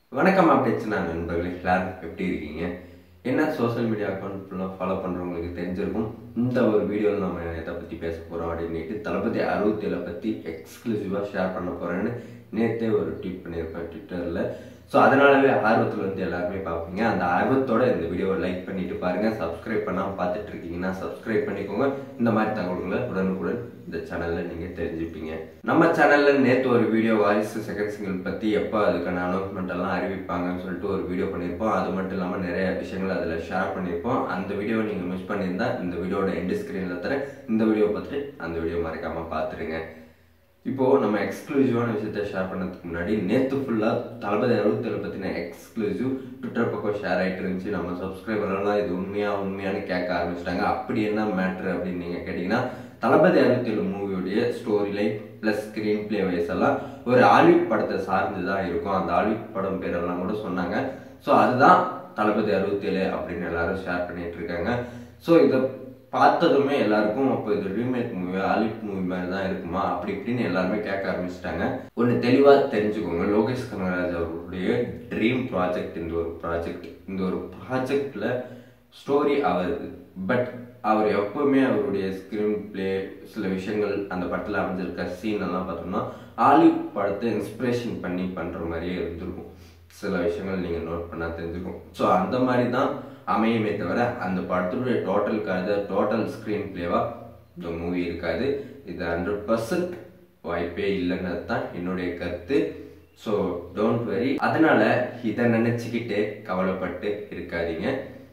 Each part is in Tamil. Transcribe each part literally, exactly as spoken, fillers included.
வணக்கம் Updatechinna நண்பர்களே, எல்லாரும் எப்படி இருக்கீங்க? என்ன சோஷியல் மீடியா அக்கவுண்ட் ஃபுல்லாக ஃபாலோ பண்ணுறவங்களுக்கு தெரிஞ்சிருக்கும். இந்த ஒரு வீடியோவில் நம்ம எதை பற்றி பேச போகிறோம் அப்படின்ட்டு தளபதி அறுபத்தி ஏழை பற்றி எக்ஸ்க்ளூசிவாக ஷேர் பண்ண போகிறேன்னு நேற்றே ஒரு ட்வீட் பண்ணியிருப்பேன் ட்விட்டரில். ஸோ அதனாலவே ஆர்வத்தில் வந்து எல்லாருமே பார்ப்பீங்க. அந்த ஆர்வத்தோட இந்த வீடியோவை லைக் பண்ணிட்டு பாருங்கள். சப்ஸ்கிரைப் பண்ணாமல் பார்த்துட்டு இருக்கீங்கன்னா சப்ஸ்கிரைப் பண்ணிக்கோங்க. இந்த மாதிரி தகவல்களை உடனுக்குடன் இந்த சேனலில் நீங்கள் தெரிஞ்சுப்பீங்க. நம்ம சேனலில் நேற்று ஒரு வீடியோ வாய்ஸ் செகண்ட் சிங்கிள் பற்றி எப்போ அதுக்கான அனௌன்ஸ்மெண்ட் எல்லாம் அறிவிப்பாங்கன்னு சொல்லிட்டு ஒரு வீடியோ பண்ணியிருப்போம். அது மட்டும் இல்லாமல் நிறைய விஷயங்கள் அதில் ஷேர் பண்ணியிருப்போம். அந்த வீடியோவை நீங்கள் மிஸ் பண்ணியிருந்தா இந்த வீடியோட எண்டு ஸ்க்ரீனில் தர இந்த வீடியோ பார்த்துட்டு அந்த வீடியோ மறக்காமல் பார்த்துருங்க. இப்போது நம்ம எக்ஸ்க்ளூசிவான விஷயத்த ஷேர் பண்ணதுக்கு முன்னாடி நேற்று ஃபுல்லாக தளபதி அறுபத்தி ஏழு பற்றின எக்ஸ்க்ளூசிவ் ட்விட்டர் பக்கம் ஷேர் ஆகிட்டு இருந்துச்சு. நம்ம சப்ஸ்கிரைபர்லாம் இது உண்மையா உண்மையானு கேட்க ஆரம்பிச்சிட்டாங்க. அப்படி என்ன மேட்ரு அப்படின்னு நீங்கள் கேட்டிங்கன்னா, தளபதி அறுபத்தி ஏழு மூவியோடைய storyline plus screenplay wise எல்லாம் ஒரு ஹாலிவுட் படத்தை சார்ந்து தான் இருக்கும். அந்த ஹாலிவுட் படம் பேரெல்லாம் கூட சொன்னாங்க. ஸோ அதுதான் தளபதி அறுபத்தி ஏழு அப்படின்னு எல்லாரும் ஷேர் பண்ணிட்டு இருக்காங்க. ஸோ இதை பார்த்ததுமே எல்லாருக்கும் அப்போ இது ரீமேக் மூவி ஹாலிவுட் மூவி மாதிரி தான் இருக்குமா அப்படி இப்படின்னு எல்லாருமே கேட்க ஆரம்பிச்சிட்டாங்க. ஒன்று தெளிவாக தெரிஞ்சுக்கோங்க, லோகேஷ்கனகராஜ் அவருடைய ட்ரீம் ப்ராஜெக்ட் இந்த ஒரு ப்ராஜெக்ட். இந்த ஒரு ப்ராஜெக்டில் ஸ்டோரி அவருக்கு, பட் அவர் எப்பவுமே அவருடைய ஸ்க்ரீன் பிளே சில விஷயங்கள் அந்த படத்தில் அமைஞ்சிருக்க சீன் எல்லாம் பார்த்தோம்னா ஹாலிவுட் படத்தை இன்ஸ்பிரேஷன் பண்ணி பண்ணுற மாதிரியே இருந்திருக்கும். சில விஷயங்கள் நீங்கள் நோட் பண்ணால் தெரிஞ்சுக்கும். ஸோ அந்த மாதிரி தான் அமையுமே தவிர அந்த படத்துடைய டோட்டல் கதை டோட்டல் ஸ்க்ரீன் பிளேவாக இந்த மூவி இருக்காது. இது ஹண்ட்ரட் பர்சன்ட் வாய்ப்பே இல்லைன்றது தான் என்னுடைய கருத்து. So don't worry. அதனால இதை நினச்சிக்கிட்டு கவலைப்பட்டு இருக்காதீங்க.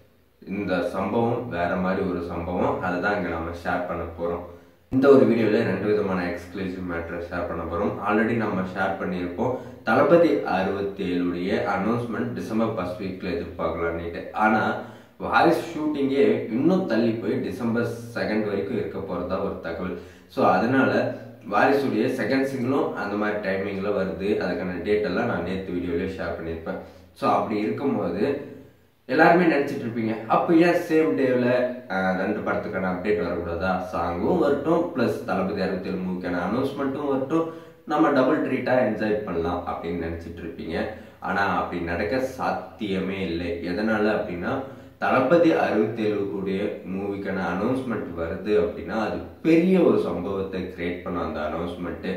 இந்த சம்பவம் வேற மாதிரி ஒரு சம்பவம், அதை தான் இங்கே நம்ம ஷேர் பண்ண போகிறோம். இந்த ஒரு வீடியோவில் ரெண்டு விதமான எக்ஸ்க்ளூசிவ் மேட்டரை ஷேர் பண்ண போகிறோம். ஆல்ரெடி நம்ம ஷேர் பண்ணியிருப்போம் தளபதி அறுபத்தி ஏழுடைய அனௌன்ஸ்மெண்ட் டிசம்பர் ஃபர்ஸ்ட் வீக்கில் எதிர்பார்க்கலான்னுட்டு. ஆனால் வாய்ஸ் ஷூட்டிங்கே இன்னும் தள்ளி போய் டிசம்பர் செகண்ட் வரைக்கும் இருக்க போகிறதா ஒரு தகவல். ஸோ அதனால வாரிசுடைய செகண்ட் சிங்கிளும் அந்த மாதிரி டைமிங்கில் வருது. அதுக்கான டேட் எல்லாம் நான் நேற்று வீடியோலேயே ஷேர் பண்ணியிருப்பேன். ஸோ அப்படி இருக்கும்போது எல்லாருமே நினச்சிட்டு இருப்பீங்க, அப்போ ஏன் சேம் டேவில் ரெண்டு படத்துக்கான அப்டேட் வரக்கூடாதா? சாங்கும் வரட்டும் ப்ளஸ் தளபதி அறுபத்தி ஏழு மூவிக்கான அனௌன்ஸ்மெண்ட்டும் வரட்டும், நம்ம டபுள் ட்ரீட்டாக என்ஜாய் பண்ணலாம் அப்படின்னு நினச்சிட்டு இருப்பீங்க. ஆனால் அப்படி நடக்க சாத்தியமே இல்லை. எதனால் அப்படின்னா, தளபதி அறுபத்தி ஏழு உடைய மூவிக்கான அனௌன்ஸ்மெண்ட் வருது அப்படின்னா அது பெரிய ஒரு சம்பவத்தை கிரியேட் பண்ண அந்த அனௌன்ஸ்மெண்ட்டு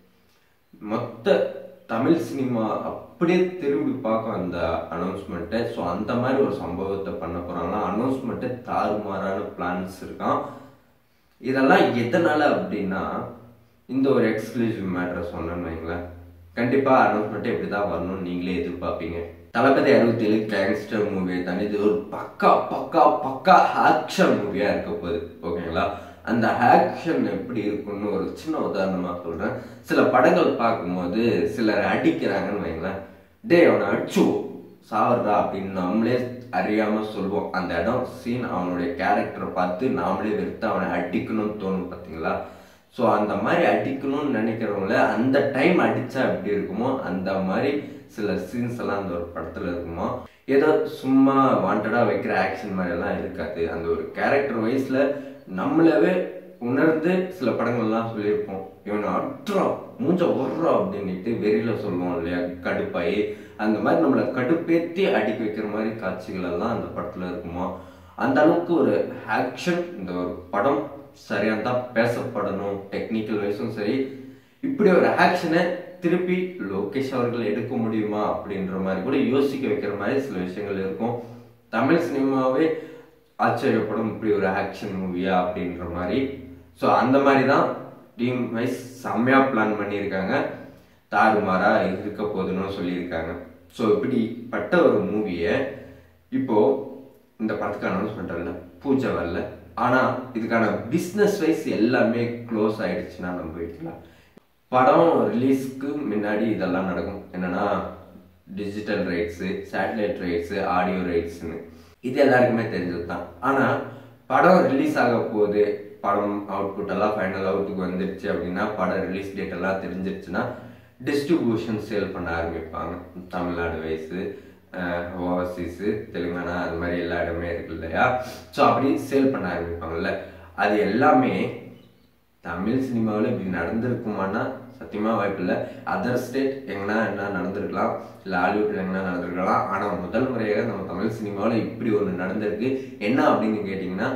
மொத்த தமிழ் சினிமா அப்படியே திரும்பி பார்க்கும் அந்த அனௌன்ஸ்மெண்ட்டை. ஸோ அந்த மாதிரி ஒரு சம்பவத்தை பண்ண போகிறாங்கன்னா அனௌன்ஸ்மெண்ட்டு தாறுமாறான பிளான்ஸ் இருக்கான். இதெல்லாம் எதனால அப்படின்னா, இந்த ஒரு எக்ஸ்க்ளூசிவ் மேட்டரை சொன்னேன்னு வைங்களேன், கண்டிப்பாக அனௌன்ஸ்மெண்ட்டை இப்படி தான் வரணும்னு நீங்களே எதிர்பார்ப்பீங்க. தளபதி அறுபத்தி ஏழு கேங்ஸ்டர் மூவியை தாண்டி இது ஒரு பக்கா பக்கா பக்கா ஆக்ஷன் மூவியாக இருக்க போகுது. ஓகேங்களா? அந்த ஆக்ஷன் எப்படி இருக்குன்னு ஒரு சின்ன உதாரணமாக சொல்கிறேன். சில படங்கள் பார்க்கும்போது சிலர் அடிக்கிறாங்கன்னு வைங்களேன், டே அவனை அடிச்சு சாவர்றா அப்படின்னு நம்மளே அறியாமல் சொல்லுவோம். அந்த இடம் சீன் அவனுடைய கேரக்டரை பார்த்து நாமளே வெறுத்து அவனை அடிக்கணும்னு தோணும் பார்த்தீங்களா? ஸோ அந்த மாதிரி அடிக்கணும்னு நினைக்கிறவங்கள அந்த டைம் அடித்தா எப்படி இருக்குமோ அந்த மாதிரி சில சீன்ஸ் எல்லாம் அந்த ஒரு படத்தில் இருக்குமோ. ஏதோ சும்மா வாண்டடாக வைக்கிற ஆக்ஷன் மாதிரிலாம் இருக்காது. அந்த ஒரு கேரக்டர் வைஸில் நம்மளவே உணர்ந்து சில படங்கள்லாம் சொல்லியிருப்போம், இவனை அட்டுறோம் மூஞ்ச ஒர்றோம் அப்படின்ட்டு வெறியில் சொல்லுவோம் இல்லையா, கடுப்பாயி அந்த மாதிரி நம்மளை கடுப்பேற்றி அடிக்க வைக்கிற மாதிரி காட்சிகள் எல்லாம் அந்த படத்தில் இருக்குமோ. அந்த அளவுக்கு ஒரு ஆக்ஷன் இந்த ஒரு படம் சரியாக தான் பேசப்படணும். டெக்னிக்கல் வைஸும் சரி, இப்படி ஒரு ஆக்ஷனை திருப்பி லோகேஷ் அவர்கள் எடுக்க முடியுமா அப்படின்ற மாதிரி கூட யோசிக்க வைக்கிற மாதிரி சில விஷயங்கள் இருக்கும். தமிழ் சினிமாவே ஆச்சரியப்படும் இப்படி ஒரு ஆக்ஷன் மூவியா அப்படின்ற மாதிரி. ஸோ அந்த மாதிரி தான் டீம் வைஸ் செம்மையாக பிளான் பண்ணியிருக்காங்க. தாறுமாறா இருக்க போதுன்னு சொல்லியிருக்காங்க. ஸோ இப்படிப்பட்ட ஒரு மூவியை இப்போது இந்த படத்துக்கு அனௌன்ஸ்மெண்ட் வரல, பூஜை வரல, ஆனால் இதுக்கான பிஸ்னஸ் வைஸ் எல்லாமே க்ளோஸ் ஆகிடுச்சுன்னா நம்ம வைக்கலாம். படம் ரிலீஸ்க்கு முன்னாடி இதெல்லாம் நடக்கும். என்னென்னா digital rights, satellite rights, audio ரைட்ஸுன்னு இது எல்லாருக்குமே தெரிஞ்சது தான். ஆனால் படம் ரிலீஸ் ஆக போகுது, படம் அவுட்புட் எல்லாம் ஃபைனல் அவுட்டுக்கு வந்துடுச்சு அப்படின்னா, படம் ரிலீஸ் டேட் எல்லாம் தெரிஞ்சிருச்சுன்னா டிஸ்ட்ரிபியூஷன் சேல் பண்ண ஆரம்பிப்பாங்க. தமிழ்நாடு வைஸு, ஓவர்சீஸு, தெலுங்கானா, அது மாதிரி எல்லா இடமே இருக்கு இல்லையா? ஸோ அப்படி சேல் பண்ண ஆரம்பிப்பாங்கல்ல. அது எல்லாமே தமிழ் சினிமாவில் இப்படி நடந்திருக்குமானா சத்தியமாக வாய்ப்பு இல்லை. அதர் ஸ்டேட் எங்கன்னா என்ன நடந்திருக்கலாம், இல்லை ஹாலிவுட்டில் எங்கன்னா நடந்திருக்கலாம். ஆனால் முதல் முறையாக நம்ம தமிழ் சினிமாவில் இப்படி ஒன்று நடந்திருக்கு. என்ன அப்படின்னு கேட்டிங்கன்னா,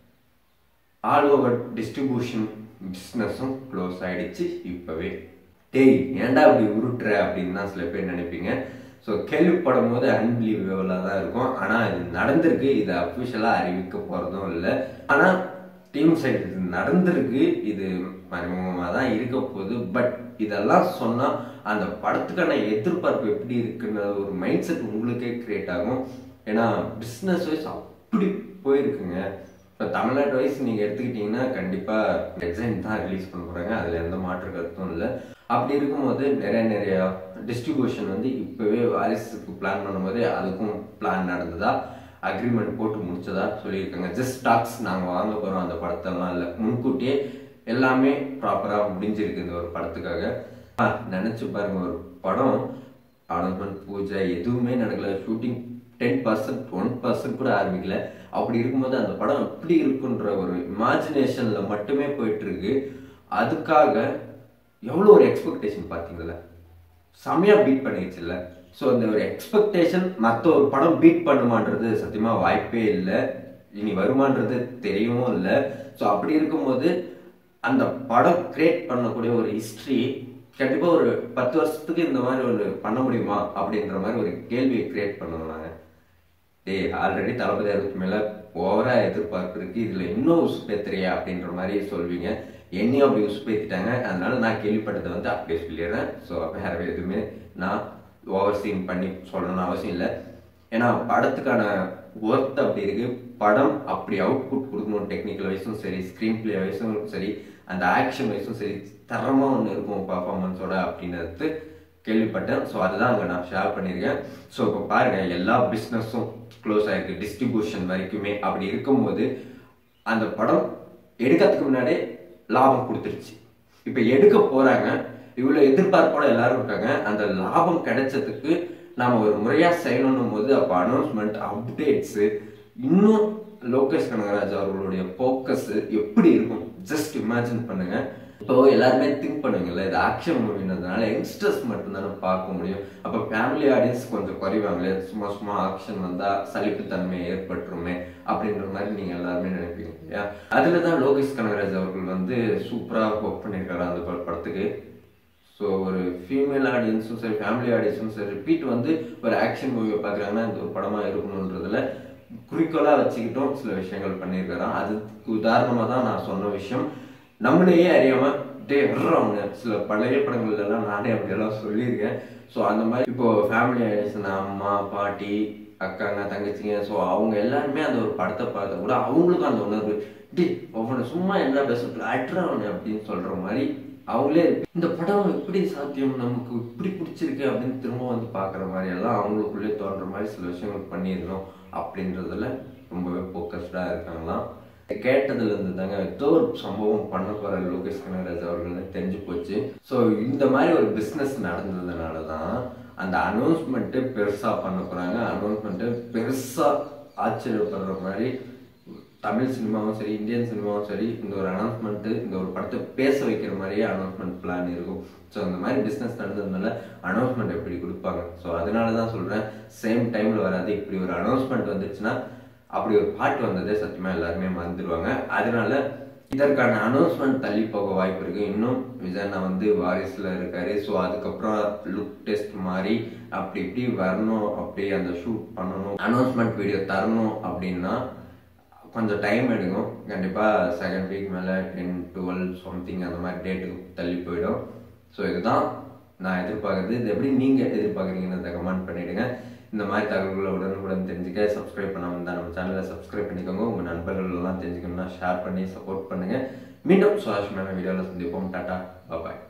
ஆல் ஓவர் டிஸ்ட்ரிபியூஷன் பிஸ்னஸும் க்ளோஸ் ஆகிடுச்சு இப்போவே. டேய் ஏன்டா அப்படி உருட்டுற அப்படின்னு தான் சில பேர் நினைப்பீங்க. ஸோ கேள்விப்படும் போது அன்பிலீவபிளாக தான் இருக்கும். ஆனால் இது நடந்திருக்கு, இதை அஃபிஷியலாக அறிவிக்க போகிறதும் இல்லை. ஆனால் டீம் சைடு இது நடந்திருக்கு, இது மறைமுகமாக தான் இருக்க போகுது. பட் இதெல்லாம் சொன்னால் அந்த படத்துக்கான எதிர்பார்ப்பு எப்படி இருக்குன்ற ஒரு மைண்ட் செட் உங்களுக்கே கிரியேட் ஆகும். ஏன்னா பிஸ்னஸ் வைஸ் அப்படி போயிருக்குங்க. இப்போ தமிழ்நாட்டு வைஸ் நீங்கள் எடுத்துக்கிட்டிங்கன்னா கண்டிப்பாக எக்ஸைன் தான் ரிலீஸ் பண்ண போகிறாங்க, அதில் எந்த மாற்று கருத்தும் இல்லை. அப்படி இருக்கும்போது நிறைய நிறைய டிஸ்ட்ரிபியூஷன் வந்து இப்போவே வாரிசுக்கு பிளான் பண்ணும்போது அதுக்கும் பிளான் நடந்ததா, அக்ரிமெண்ட் போட்டு முடிச்சதா சொல்லியிருக்காங்க. ஜஸ்ட் டாக்ஸ், நாங்கள் வாங்க போகிறோம் அந்த படத்தெல்லாம் இல்லை, முன்கூட்டியே எல்லாமே ப்ராப்பராக முடிஞ்சிருக்கு இந்த ஒரு படத்துக்காக. நினச்சி பாருங்க, ஒரு படம் அனௌன்ஸ்மெண்ட் பூஜை எதுவுமே நடக்கல, shooting ten percent one percent கூட ஆரம்பிக்கல. அப்படி இருக்கும்போது அந்த படம் எப்படி இருக்குன்ற ஒரு இமேஜினேஷன்ல மட்டுமே போயிட்டு இருக்கு. அதுக்காக எவ்வளோ ஒரு எக்ஸ்பெக்டேஷன் பார்த்தீங்களா, செம்மையா பீட் பண்ணிடுச்சு இல்லை. ஸோ அந்த ஒரு எக்ஸ்பெக்டேஷன் மற்ற ஒரு படம் பீட் பண்ணுமான்றது சத்தியமா வாய்ப்பே இல்லை, இனி வருமானது தெரியவும் இல்லை. ஸோ அப்படி இருக்கும்போது அந்த படம் கிரியேட் பண்ணக்கூடிய ஒரு ஹிஸ்ட்ரி கண்டிப்பாக ஒரு பத்து வருஷத்துக்கு இந்த மாதிரி ஒரு பண்ண முடியுமா அப்படின்ற மாதிரி ஒரு கேள்வியை கிரியேட் பண்ணுவோம் நாங்கள். டே ஆல்ரெடி தளபதி அறுபத்தி மேலே ஓவரா எதிர்பார்ப்பு இருக்கு, இதில் இன்னும் உசுப்பேத்துறியா அப்படின்ற மாதிரி சொல்வீங்க. என்னையும் அப்படி உசுப்பேத்திட்டாங்க, அதனால நான் கேள்விப்பட்டதை வந்து அப்படியே சொல்லிடுறேன். ஸோ வேற எதுவுமே நான் ஓவர் சீன் பண்ணி சொல்லணும்னு அவசியம் இல்லை. ஏன்னா படத்துக்கான ஒர்த் அப்படி இருக்கு, படம் அப்படி அவுட்புட் கொடுக்கணும். டெக்னிக்கல் வைஸும் சரி, ஸ்க்ரீன் பிளே வைஸும் சரி, அந்த ஆக்ஷன் வைஸும் சரி, தரமாக ஒன்று இருக்கும் பர்ஃபார்மன்ஸோட அப்படின்றது கேள்விப்பட்டேன். ஸோ அதுதான் அங்கே நான் ஷேர் பண்ணியிருக்கேன். ஸோ இப்போ பாருங்க, எல்லா பிஸ்னஸும் க்ளோஸ் ஆயிருக்கு, டிஸ்ட்ரிபியூஷன் வரைக்குமே. அப்படி இருக்கும்போது அந்த படம் எடுக்கிறதுக்கு முன்னாடியே லாபம் கொடுத்துருச்சு. இப்போ எடுக்க போறாங்க, இவ்வளோ எதிர்பார்ப்போட எல்லாரும் இருக்காங்க. அந்த லாபம் கிடைச்சதுக்கு நாம ஒரு முறையா செய்யணும் போது அப்போ அனௌன்ஸ்மெண்ட், அப்டேட்ஸ், இன்னும் லோகேஷ் கனகராஜ் அவர்களுடைய ஃபோக்கஸ் எப்படி இருக்கும் ஜஸ்ட் இமேஜின் பண்ணுங்க. இப்போ எல்லாருமே திங்க் பண்ணுவீங்கல்ல, இது ஆக்ஷன் மூவின்றதுனால யங்ஸ்டர்ஸ் மட்டும்தானே பார்க்க முடியும். அப்போ ஃபேமிலி ஆடியன்ஸ் கொஞ்சம் குறைவாங்களே, சும்மா சும்மா ஆக்ஷன் வந்தா சலிப்புத்தன்மை ஏற்பட்டுருமே அப்படின்ற மாதிரி நீங்க எல்லாருமே நினைப்பீங்க இல்லையா. அதுல தான் லோகேஷ் கனகராஜ் அவர்கள் வந்து சூப்பராக ஒர்க் பண்ணியிருக்காரு அந்த படத்துக்கு. ஸோ ஒரு ஃபீமேல் ஆடியன்ஸும் சரி, ஃபேமிலி ஆடியன்ஸும் சரி, ரிப்பீட் வந்து ஒரு ஆக்ஷன் மூவியை பார்க்குறாங்கன்னா இந்த ஒரு படமா இருக்கணுன்றதுல குறிக்கோளா வச்சுக்கிட்டும் சில விஷயங்கள் பண்ணியிருக்காராம். அதுக்கு உதாரணமாக தான் நான் சொன்ன விஷயம். நம்மளையே அறியாம டே வர்றவங்க சில பழைய படங்கள்ல எல்லாம் நானே அப்படியெல்லாம் சொல்லியிருக்கேன். ஸோ அந்த மாதிரி இப்போ ஃபேமிலி ஆயிடுச்சு, அம்மா பாட்டி அக்காங்க தங்கச்சிங்க, ஸோ அவங்க எல்லாருமே அந்த ஒரு படத்தை பார்த்த கூட அவங்களுக்கும் அந்த உணர்வு, டி அவனை சும்மா என்ன பேசுறது அட்றவனு அப்படின்னு சொல்ற மாதிரி அவங்களே இந்த படம் எப்படி சாத்தியம், நமக்கு இப்படி பிடிச்சிருக்கு அப்படின்னு திரும்ப வந்து பார்க்குற மாதிரி எல்லாம் அவங்களுக்குள்ளே தோன்ற மாதிரி சில விஷயங்கள் பண்ணிடணும் அப்படின்றதுல ரொம்பவே ஃபோக்கஸ்டாக இருக்காங்களாம். கேட்டதுல இருந்து தாங்க ஏதோ ஒரு சம்பவம் பண்ண போற லோகேஷ் கனகராஜ் அவர்கள் தெரிஞ்சு போச்சு. ஸோ இந்த மாதிரி ஒரு பிஸ்னஸ் நடந்ததுனால தான் அந்த அனௌன்ஸ்மெண்ட்டு பெருசா பண்ண போறாங்க. அனௌன்ஸ்மெண்ட்டு பெருசா ஆச்சரியப்படுற மாதிரி தமிழ் சினிமாவும் சரி, இந்தியன் சினிமாவும் சரி, இந்த ஒரு அனௌன்ஸ்மெண்ட்டு, இந்த ஒரு படத்தை பேச வைக்கிற மாதிரியே அனௌன்ஸ்மெண்ட் பிளான் இருக்கும். ஸோ இந்த மாதிரி பிஸ்னஸ் நடந்ததுனால அனௌன்ஸ்மெண்ட் எப்படி கொடுப்பாங்க. ஸோ அதனால தான் சொல்றேன், சேம் டைம்ல வராது. இப்படி ஒரு அனௌன்ஸ்மெண்ட் வந்துச்சுன்னா அப்படி ஒரு பாட்டு வந்ததே சத்தியமா எல்லாருமே மறந்துடுவாங்க. அதனால இதற்கான அனௌன்ஸ்மெண்ட் தள்ளி போக வாய்ப்பு இருக்கு. இன்னும் விஜய் வந்து வாரிசுல இருக்காரு. ஸோ அதுக்கப்புறம் லுக் டெஸ்ட் மாதிரி அப்படி இப்படி வரணும், அப்படி அந்த ஷூட் பண்ணணும், அனௌன்ஸ்மெண்ட் வீடியோ தரணும் அப்படின்னா கொஞ்சம் டைம் எடுக்கும். கண்டிப்பா செகண்ட் வீக் மேல டென் டுவெல் சம்திங் அந்த மாதிரி டேட்டுக்கு தள்ளி போயிடும். ஸோ இதுதான் நான் எதிர்பார்க்கறது. இது எப்படி நீங்க எதிர்பார்க்குறீங்கன்னு கமெண்ட் பண்ணிடுங்க. இந்த மாதிரி தகவல்களை உடனுக்குடன் தெரிஞ்சுக்க சப்ஸ்கிரைப் பண்ணாமல் தான் நம்ம சேனலை சப்ஸ்கிரைப் பண்ணிக்கோங்க. உங்கள் நண்பர்கள் எல்லாம் தெரிஞ்சுக்கணும்னா ஷேர் பண்ணி சப்போர்ட் பண்ணுங்க. மீண்டும் சுவாரஸ்யமான வீடியோவில் சந்திப்போம். டாடா பாய்.